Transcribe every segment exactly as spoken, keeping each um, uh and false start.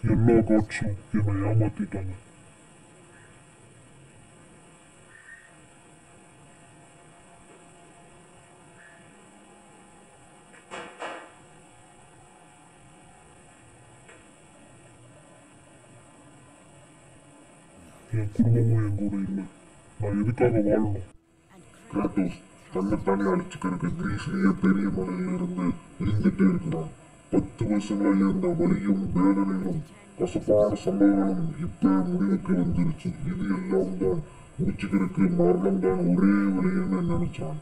எல்லா காட்சும் என்னை ஏமாத்திட்டாங்க. என் குடும்பமும் என் கூட இல்லை. நான் எதுக்காக வாழணும்? கிராட்டோஸ் தன்னைத்தானே அழிச்சுக்கிறதுக்கு கிரீஸ்லயே பெரிய மலையில இருந்து இருந்துட்டே இருக்கிறான். பத்து வருஷங்களா இருந்த வலியும் வேதனையும் கசப்பான சம்பவங்களும் இப்ப முடிவுக்கு வந்துருச்சு. இது எல்லாம் தான் முடிச்சுக்கிறதுக்கு மரணம் தான் ஒரே வழின்னு நினைச்சான்.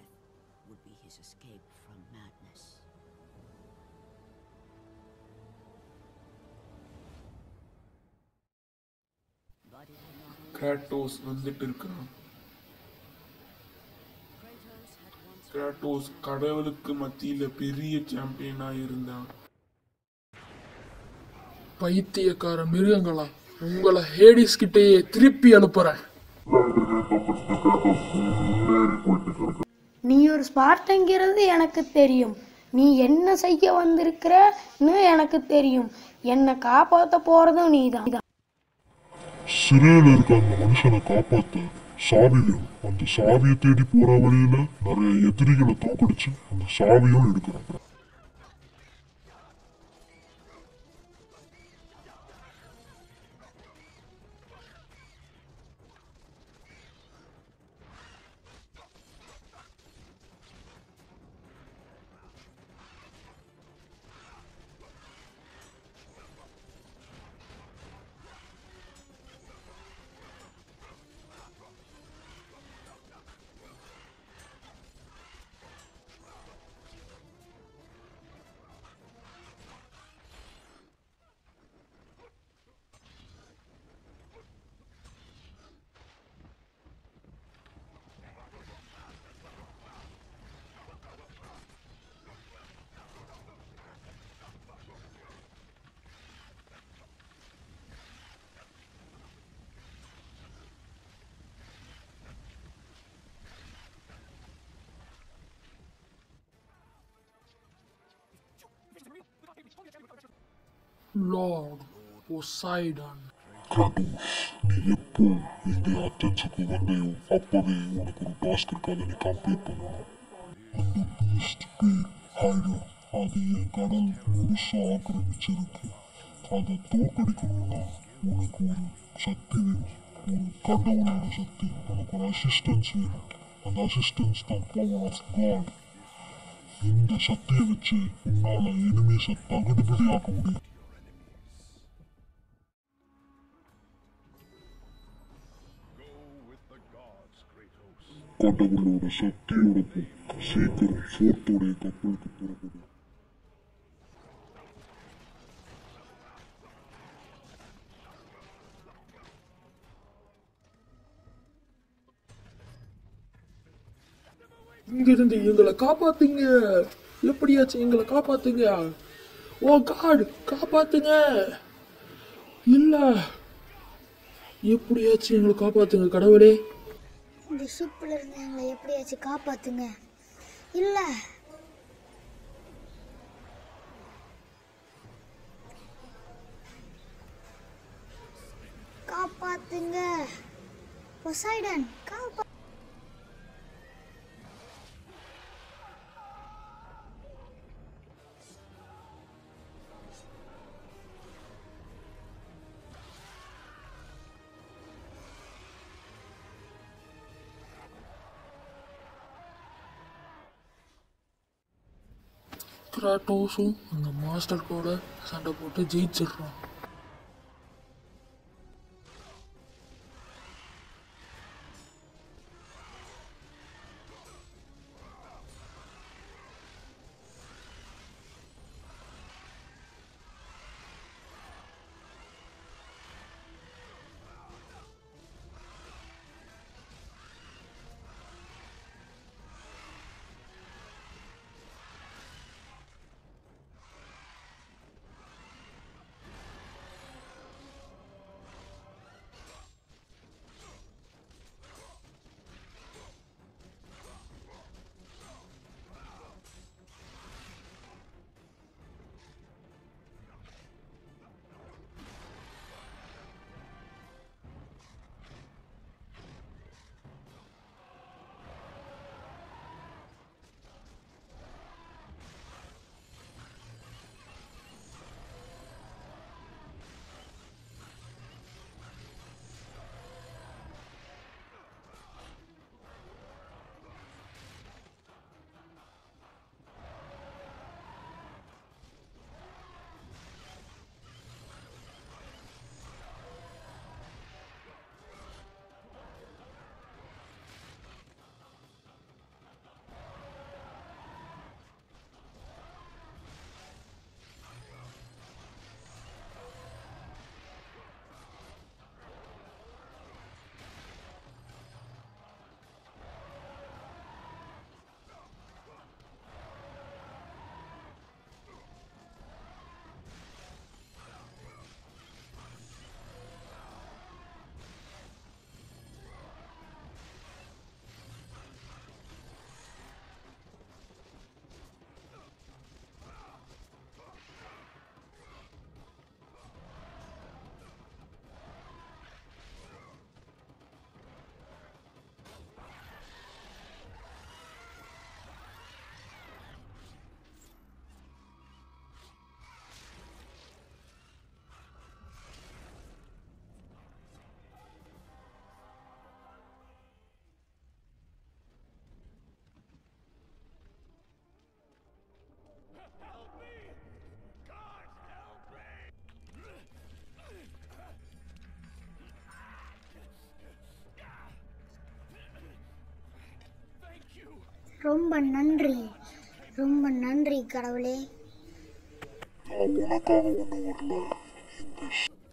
கிராட்டோஸ் வந்துட்டு இருக்கிறான். கிராட்டோஸ் கடவுளுக்கு மத்தியில பெரிய சாம்பியனா இருந்தான். பைத்தியக்கார மிருகங்களா, உங்களை ஹேடிஸ் கிட்டேயே திருப்பி அனுப்புறேன். நீ ஒரு ஸ்பார்டங்கிறது எனக்கு தெரியும். நீ என்ன செய்ய வந்திருக்கிறன்னு எனக்கு தெரியும். என்னை காப்பாற்ற போறதும் நீதான். சிறையில் இருக்க அந்த மனுஷனை காப்பாத்த சாவியும் அந்த சாவியை தேடி போற வழியில நிறைய எதிரிகளை தோக்கடிச்சு அந்த சாவியும் எடுக்கிறாங்க. Lord Poseidon. கிராட்டோஸ், நீ எப்போ இந்த அட்டென்ஷனுக்கு வந்தையோ அப்பவே உனக்கு ஒரு டாஸ்க் இருக்கு. அதை நீ கம்ப்ளீட் பண்ணணும். அந்த பீஸ்ட் பேர் ஹைடா. அது என் கடல் முழுசா ஆக்கிரமிச்சிருக்கு. அதை தோற்கடிக்கணும்னா உனக்கு ஒரு சக்தி வேணும். ஒரு கடவுளோட சக்தி. உனக்கு ஒரு அசிஸ்டன்ஸ் வேணும். அந்த அசிஸ்டன்ஸ் தான் பவர் ஆஃப் காட். இந்த சக்தியை வச்சு உன்னால எனிமீஸை தகுதிபதியாக்க முடியும். கடவுளோட சக்தியோட சீக்கிரம் ஃபோர்த்தோடைய கப்பலுக்கு புறப்படும். இங்கிருந்து எங்களை காப்பாத்துங்க. எப்படியாச்சும் எங்களை காப்பாத்துங்க. ஓ காட், காப்பாத்துங்க. இல்ல, எப்படியாச்சும் எங்களை காப்பாத்துங்க கடவுளே. இந்த ஷிப்ல இருந்து எங்களை எப்படியாச்சும் காப்பாத்துங்க. இல்ல காப்பாத்துங்க பொசைடன், காப்பா. கிராட்டோஸும் அந்த மாஸ்டர் கூட சண்டை போட்டு ஜெயிச்சிடுறோம். ரொம்ப நன்றி, ரொம்ப நன்றி கடவுளே. நான் உனக்காக ஒன்று வரல. இந்த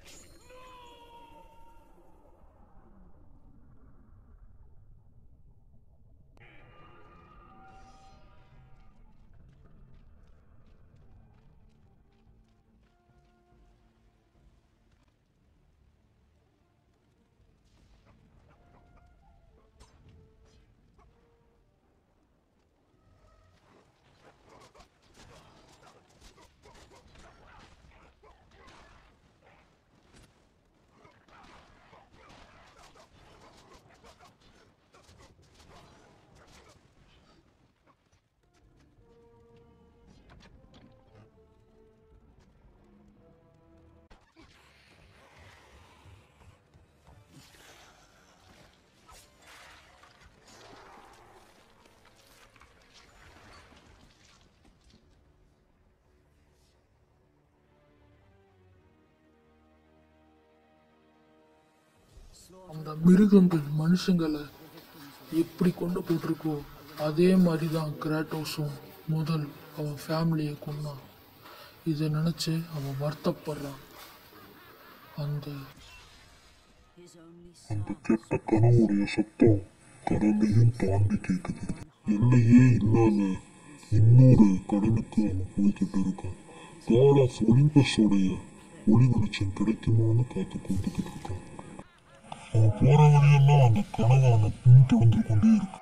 அந்த மிருகங்கள் மனுஷங்களை எப்படி கொண்டு போட்டிருக்கோ அதே மாதிரி தான் கிராட்டோஸும் முதல் அவன் ஃபேமிலியை கொன்னான். இதை நினச்சி அவன் வருத்தப்படுறான். அந்த அந்த கெட்ட கனவுடைய சத்தம் கடலையும் தாண்டி கேட்குது. எல்லையே இல்லாத இன்னொரு கடலுக்கு அவன் போய்கிட்டு இருக்கான். காட் ஆஃப் ஒலிம்பஸோடைய ஒளி வெளிச்சம் கிடைக்குமான்னு காத்து கொடுத்துக்கிட்டு இருக்கான். அவன் போற வழியெல்லாம் அந்த கனவை அவனை பின்தொடர்ந்து கொண்டே இருக்கு.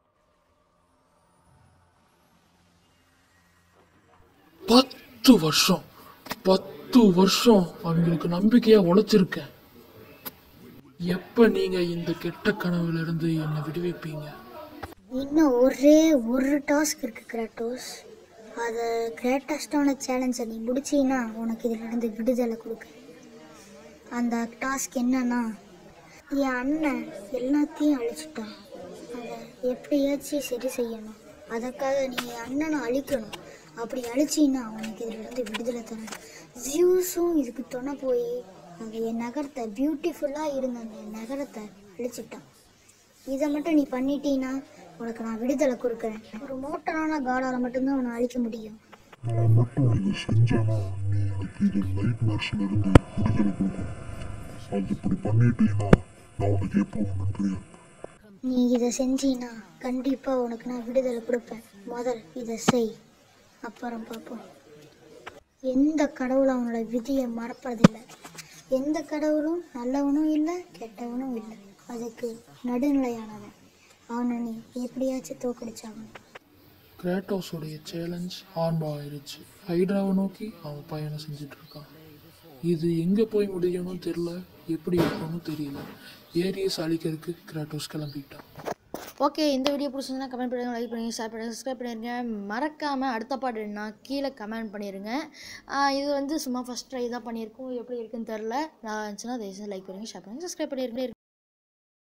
பத்து வருஷம் பத்து வருஷம் அவங்களுக்கு நம்பிக்கையா உழைச்சிருக்கேன். எப்ப நீங்க இந்த கெட்ட கனவுல இருந்து என்னை விடுவிப்பீங்க? இன்னும் ஒரே ஒரு டாஸ்க் இருக்கு கிராட்டோஸ். அதை கிரேட்டஸ்டான சேலஞ்சை நீ முடிச்சின்னா உனக்கு இதிலிருந்து விடுதலை கொடுக்க. அந்த டாஸ்க் என்னன்னா, என் அண்ணன் எல்லாத்தையும் அழிச்சிட்டான், அதை எப்படியாச்சும் சரி செய்யணும். அதுக்காக நீ என் அண்ணனை அழிக்கணும். அப்படி அழிச்சின்னா உனக்கு இதிலிருந்து விடுதலை தரேன். ஜியூஸும் இதுக்கு துணை போய் அந்த என் நகரத்தை பியூட்டிஃபுல்லாக இருந்த அந்த நகரத்தை அழிச்சிட்டான். இதை மட்டும் நீ பண்ணிட்டீன்னா உனக்கு நான் விடுதலை கொடுக்குறேன். ஒரு மோட்டரான காடால் மட்டும்தான் உன்னை அழிக்க முடியும். நான் மட்டும் இதை செஞ்சேன்னா நீ எனக்கு இது நைட் மேர்ஸ்ல இருந்து விடுதலை கொடுக்கணும். அது இப்படி பண்ணிட்டீங்கன்னா நான் உனக்கு எப்போ நன்றியா? நீ இதை செஞ்சீன்னா கண்டிப்பாக உனக்கு நான் விடுதலை கொடுப்பேன். முதல் இதை செய், அப்புறம் பார்ப்போம். எந்த கடவுளும் அவனோட விதியை மறப்பதில்லை. எந்த கடவுளும் நல்லவனும் இல்லை கெட்டவனும் இல்லை. அதுக்கு நடுநிலையானவன். அவனை நீ எப்படியாச்சும் தோக்கடிச்சாகணும். கிராட்டோஸோடைய சேலஞ்ச் ஆரம்பம் ஆயிடுச்சு. ஹைட்ராவை நோக்கி அவன் பயணம் செஞ்சுட்டு இருக்கான். இது எங்கே போய் முடியணும்னு தெரியல, எப்படி இருக்கணும்னு தெரியல. ஏரியஸ் அழிக்கிறதுக்கு கிராட்டோஸ் கிளம்பிட்டான். ஓகே, இந்த வீடியோ பிடிச்சிருந்தா கமெண்ட் பண்ணுங்கள், லைக் பண்ணுங்கள், ஷேர் பண்ணுங்கள், சப்ஸ்கிரைப் பண்ணிடுங்க. மறக்காமல் அடுத்த பாட்டு என்ன கீழே கமெண்ட் பண்ணிடுங்க. இது வந்து சும்மா ஃபஸ்ட் ட்ரை தான் பண்ணியிருக்கோம், எப்படி இருக்குன்னு தெரில. நான் இருந்துச்சுன்னா தயவுசெய்து லைக் பண்ணுங்கள், ஷேர் பண்ணுங்கள், சப்ஸ்கிரைப் பண்ணிடுங்க.